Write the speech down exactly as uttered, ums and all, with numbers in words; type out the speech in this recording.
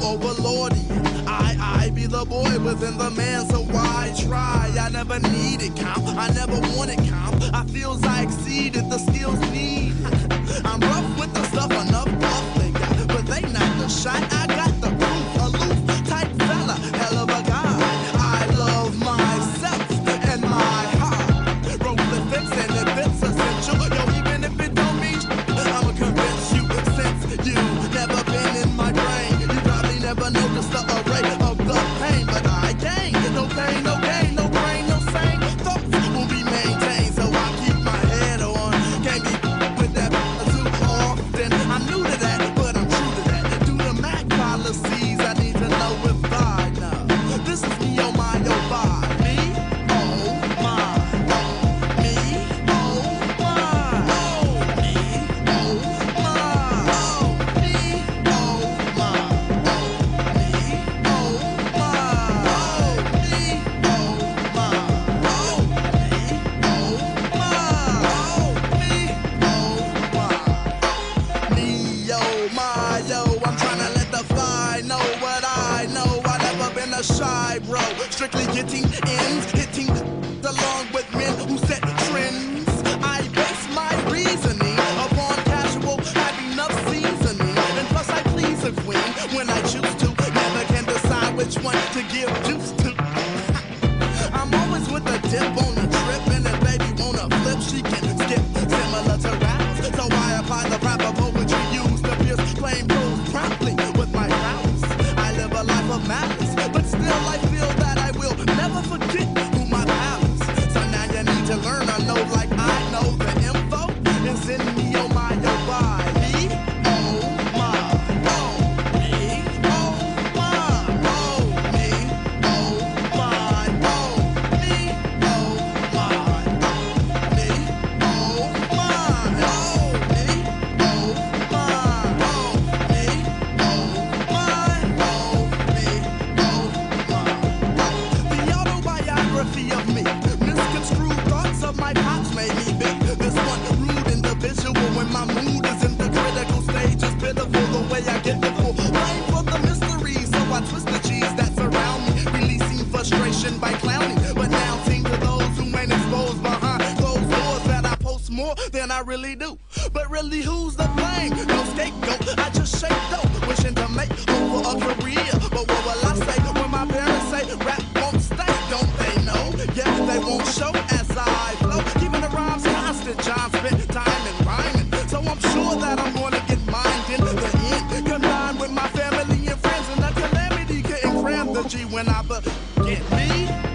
overlording. I, I be the boy within the man, so why try? I never needed comp, I never wanted comp. I feels I exceeded the skills needed. I'm rough with the stuff, enough buff they got, but they not the shot. I got the proof, aloof type fella, hell of a guy. I love myself and my heart. Roll the fix and if it's essential, yo, even if it don't mean I'ma convince you since you never been in my brain. You probably never noticed the array of the pain, but I gain no pain, no gain, no brain, no sane. Thoughts will be maintained, so I keep my head on. Can't be with that too often. I'm new to that, but I'm true to that. Do the Mac policies, I need to know if I know. This is me on my oh my. Me, oh my, oh me, oh my, oh me, oh my, oh me, oh my, oh me, oh my, oh me, oh my, oh me, oh my, oh me, oh my. Me, oh my, yo, I'm tryna let the fly know what I know. I never been a shy bro, strictly getting ends, hitting along with men who set trends. I base my reasoning upon casual, have enough seasoning, and plus I please a queen when I choose to. Never can decide which one to give juice to. I'm always with the dip on the trip, and if baby wanna flip, she can skip, similar to raps. So I apply the proper poetry used to pierce plain prose promptly with my prowess. I live a life of malice, but still I feel that I will never forget who my pal is. So now you need to learn, I know like I know the info is in me, oh my, oh why. Me, oh my, oh me, oh my, oh me, oh my, oh me, oh my, oh me, oh my, oh me, oh my, oh me, oh my, oh me, oh my. The autobiography of me, misconstrued thoughts of my pops made me big. This one rude individual when my mood is in the critical stage is pitiful the way I get the full blame for the mystery. So I twist the cheese that surround me, releasing frustration by clowning. But now sing to those who ain't exposed behind closed doors that I post more than I really do. But really, who's the blame? No scapegoat, I just shake dope, wishing to make over a career. But what will I say when my parents say rap won't stay? Don't they know? Yes, they won't show as I flow. Keeping the rhymes constant, John spent time in rhyming. So I'm sure that I'm gonna get mine in the end. Combined with my family and friends, and the calamity couldn't cram the G when I forget me.